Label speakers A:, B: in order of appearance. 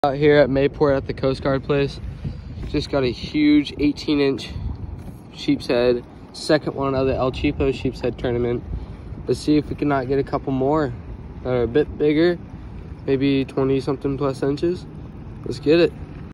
A: Out here at Mayport at the Coast Guard place. Just got a huge 18-inch sheep's head. Second one of the El Cheapo sheep's head tournament. Let's see if we can not get a couple more that are a bit bigger, maybe 20 something plus inches. Let's get it.